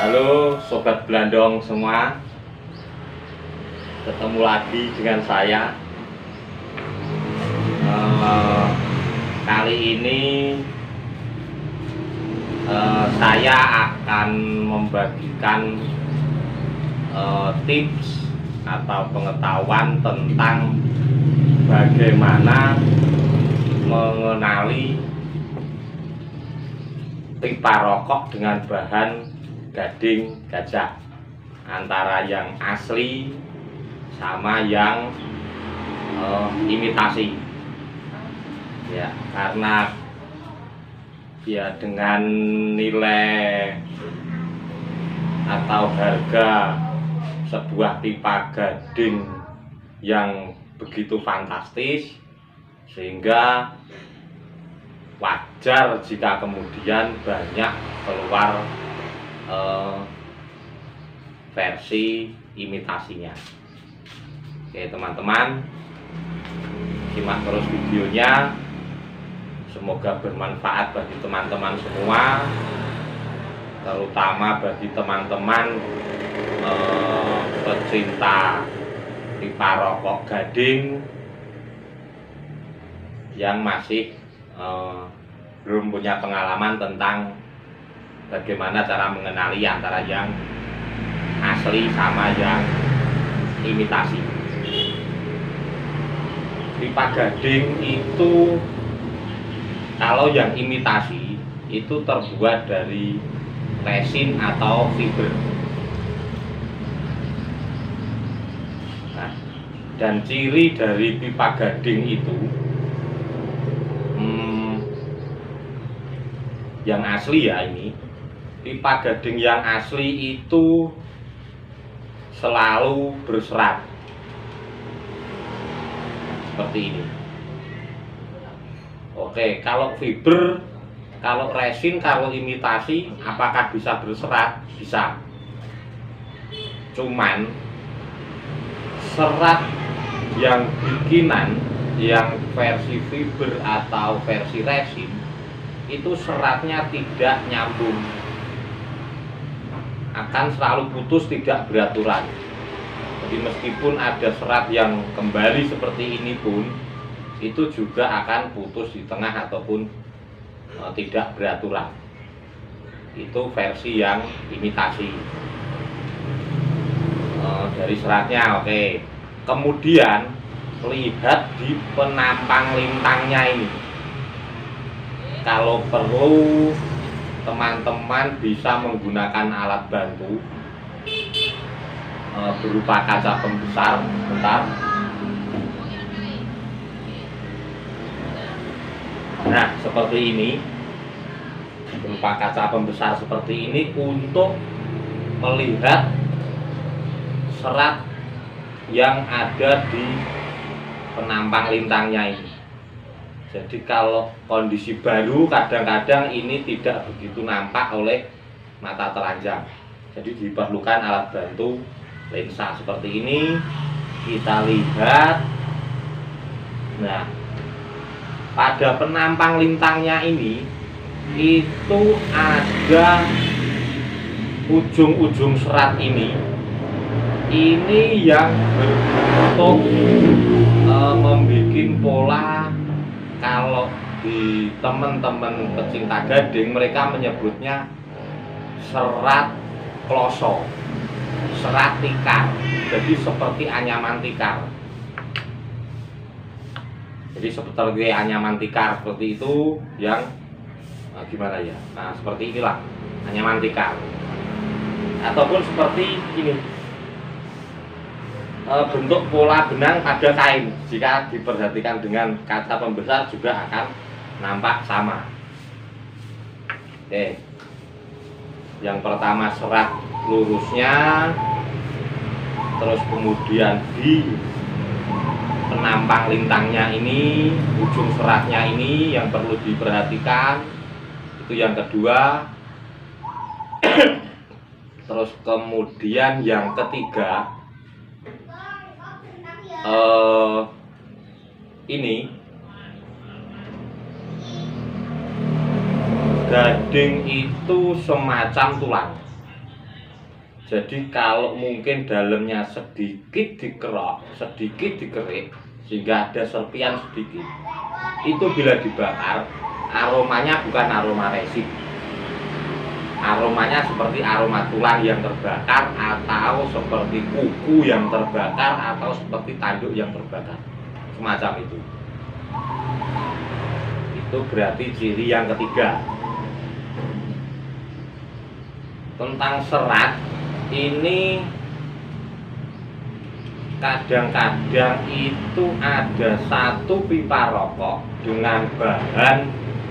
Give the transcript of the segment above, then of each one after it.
Halo Sobat Blandong semua, ketemu lagi dengan saya. Kali ini saya akan membagikan tips atau pengetahuan tentang bagaimana mengenali pipa rokok dengan bahan gading gajah, antara yang asli sama yang imitasi. Ya, karena ya dengan nilai atau harga sebuah pipa gading yang begitu fantastis, sehingga wajar jika kemudian banyak keluar versi imitasinya. Oke teman-teman, simak terus videonya, semoga bermanfaat bagi teman-teman semua, terutama bagi teman-teman pecinta pipa rokok gading yang masih belum punya pengalaman tentang bagaimana cara mengenali antara yang asli sama yang imitasi. Pipa gading itu, kalau yang imitasi itu terbuat dari resin atau fiber. Nah, dan ciri dari pipa gading itu, yang asli ya, ini pipa gading yang asli itu selalu berserat seperti ini. Oke, kalau fiber, kalau resin, kalau imitasi, apakah bisa berserat? Bisa. Cuman serat yang bikinan, yang versi fiber atau versi resin, itu seratnya tidak nyambung, akan selalu putus, tidak beraturan. Jadi meskipun ada serat yang kembali seperti ini pun, itu juga akan putus di tengah ataupun tidak beraturan. Itu versi yang imitasi dari seratnya. Oke, kemudian lihat di penampang lintangnya ini. Kalau perlu, teman-teman bisa menggunakan alat bantu berupa kaca pembesar. Bentar. Nah, seperti ini, berupa kaca pembesar seperti ini untuk melihat serat yang ada di penampang lintangnya ini. Jadi kalau kondisi baru, kadang-kadang ini tidak begitu nampak oleh mata telanjang. Jadi diperlukan alat bantu lensa seperti ini. Kita lihat. Nah, pada penampang lintangnya ini, itu ada ujung-ujung serat ini. Ini yang berbentuk membuat pola. Kalau di teman-teman pecinta gading, mereka menyebutnya serat kloso, serat tikar. Jadi seperti anyaman tikar. Jadi seperti anyaman tikar seperti itu, yang gimana ya? Nah, seperti inilah anyaman tikar. Ataupun seperti ini, bentuk pola benang pada kain. Jika diperhatikan dengan kaca pembesar juga akan nampak sama. Oke, yang pertama serat lurusnya, terus kemudian di penampang lintangnya ini, ujung seratnya ini yang perlu diperhatikan. Itu yang kedua. Terus kemudian yang ketiga, ini gading itu semacam tulang. Jadi kalau mungkin dalamnya sedikit dikerok, sedikit dikerik, sehingga ada serpian sedikit, itu bila dibakar, aromanya bukan aroma resin. Aromanya seperti aroma tulang yang terbakar, atau seperti kuku yang terbakar, atau seperti tanduk yang terbakar, semacam itu. Itu berarti ciri yang ketiga. Tentang serat, ini kadang-kadang itu ada satu pipa rokok dengan bahan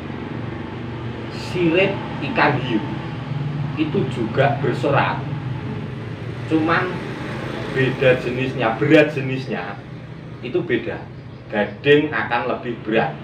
sirip ikan hiu, itu juga berserat, cuman beda jenisnya, berat jenisnya itu beda. Gading akan lebih berat,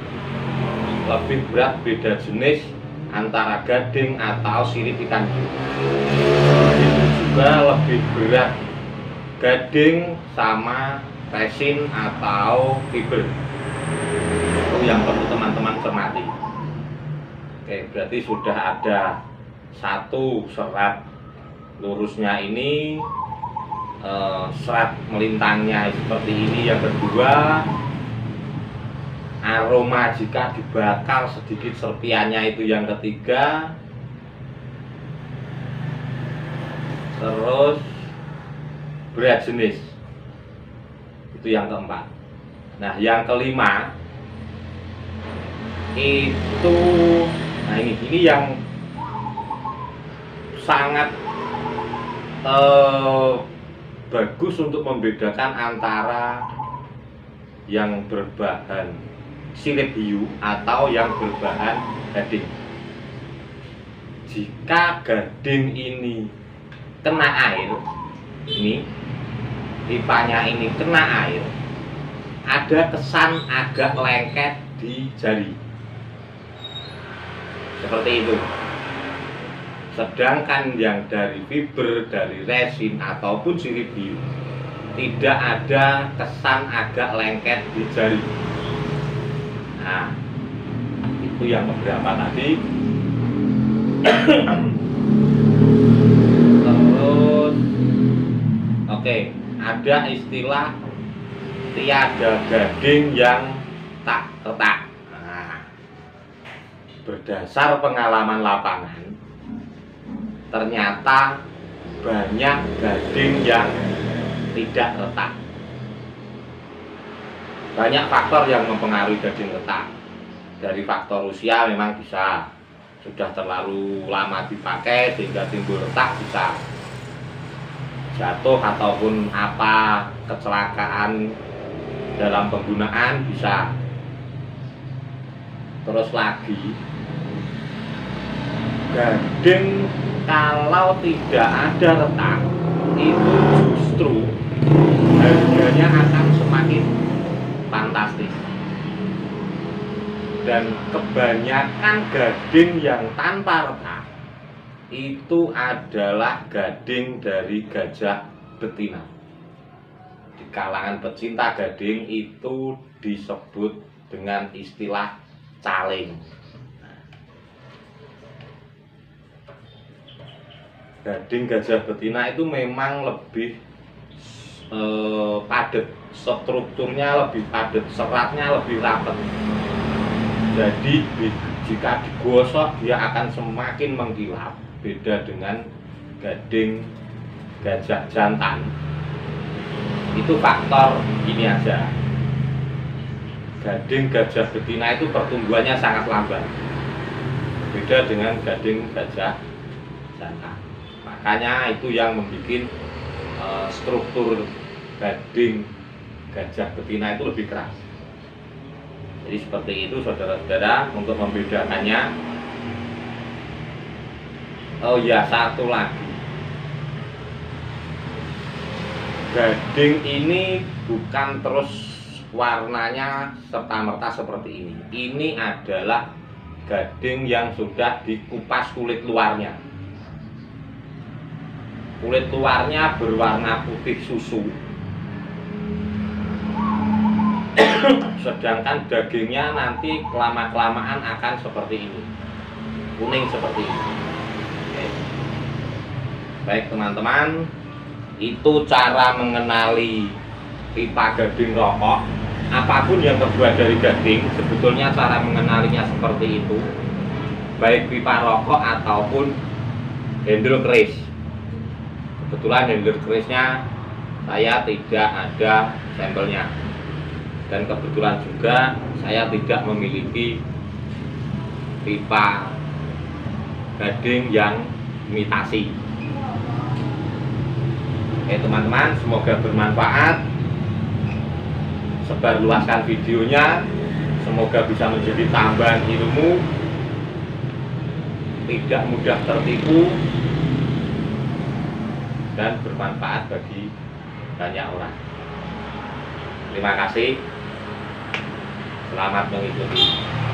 beda jenis antara gading atau sirip ikan hiu. Itu juga lebih berat gading sama resin atau fiber. Itu yang perlu teman-teman cermati. Oke, berarti sudah ada satu serat lurusnya ini, serat melintangnya seperti ini. Yang kedua, aroma jika dibakar sedikit serpiannya, itu yang ketiga. Terus berat jenis, itu yang keempat. Nah, yang kelima itu, nah ini yang sangat bagus untuk membedakan antara yang berbahan sirip hiu atau yang berbahan gading. Jika gading ini kena air, ini pipanya ini kena air, ada kesan agak lengket di jari, seperti itu. Sedangkan yang dari fiber, dari resin ataupun sirip hiu, tidak ada kesan agak lengket di jari. Nah, itu yang beberapa tadi. Terus, oke, ada istilah tiada gading yang tak retak. Nah, berdasar pengalaman lapangan, ternyata banyak gading yang tidak retak. Banyak faktor yang mempengaruhi gading retak. Dari faktor usia memang bisa, sudah terlalu lama dipakai sehingga timbul retak, bisa jatuh ataupun apa, kecelakaan dalam penggunaan bisa. Terus lagi, gading kalau tidak ada retak itu justru harganya akan semakin fantastis. Dan kebanyakan gading yang tanpa retak itu adalah gading dari gajah betina. Di kalangan pecinta gading itu disebut dengan istilah caling. Gading gajah betina itu memang lebih padat, strukturnya lebih padat, seratnya lebih rapat. Jadi jika digosok dia akan semakin mengkilap, beda dengan gading gajah jantan. Itu faktor ini aja. Gading gajah betina itu pertumbuhannya sangat lambat, beda dengan gading gajah jantan. Makanya itu yang membuat struktur gading gajah betina itu lebih keras. Jadi seperti itu saudara-saudara untuk membedakannya. Oh ya, satu lagi, gading ini bukan terus warnanya serta-merta seperti ini. Ini adalah gading yang sudah dikupas kulit luarnya. Kulit luarnya berwarna putih susu, sedangkan dagingnya nanti kelamaan akan seperti ini, kuning seperti ini. Oke. Baik teman-teman, itu cara mengenali pipa gading rokok. Apapun yang terbuat dari gading, sebetulnya cara mengenalinya seperti itu, baik pipa rokok ataupun handle keris. Kebetulan handle kerisnya saya tidak ada sampelnya, dan kebetulan juga saya tidak memiliki pipa gading yang imitasi. Oke teman-teman, semoga bermanfaat. Sebarluaskan videonya, semoga bisa menjadi tambahan ilmu, tidak mudah tertipu, dan bermanfaat bagi banyak orang. Terima kasih. Selamat mengikuti.